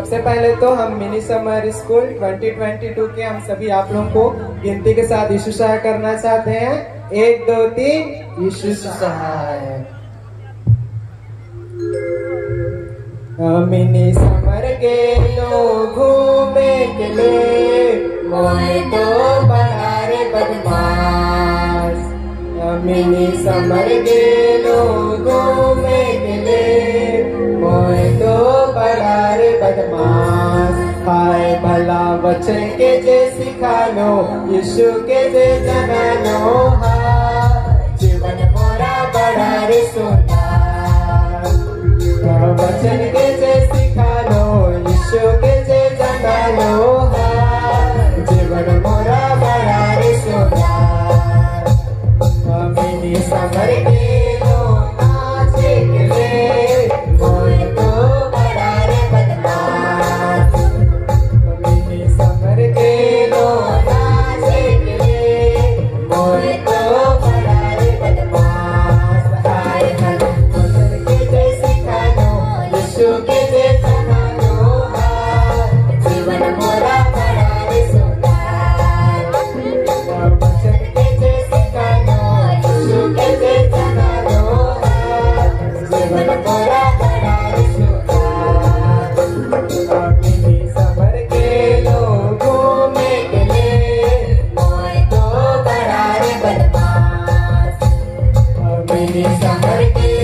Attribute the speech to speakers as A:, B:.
A: सबसे पहले तो हम मिनी समर स्कूल 2022 के हम सभी आप लोगों को गिनती के साथ यीशु सहाय करना चाहते हैं। 1 2 3 यीशु सहाय। मिनी समर गेलो घूमे के लिए मोए तो बनारे बदमाश। मिनी समर गेलो घूमे के लिए मोए तो बनारे बदमाश। हाय भला वचन के जे सिखानो यीशु के जे जनानो हा जीवन मोरा बनारे सुना। वचन के जे सिखानो यीशु के जे जनानो हा जीवन मोरा बनारे सुना। मिनी समर गेलो नाचे के लिए मोए तो बनारे बदमाश। मिनी समर गेलो नाचे के लिए मोए तो बनारे बदमाश। हाय भला वचन के जे सिखानो यीशु के जे जनानो हा जीवन मोरा बनारे सुना। वचन के जे सिखानो यीशु के जे जनानो हा जीवन मोरा बनारे सुना। मिनी समर गेलो घूमे के लिए मोए तो बनारे बदमाश। मिनी समर के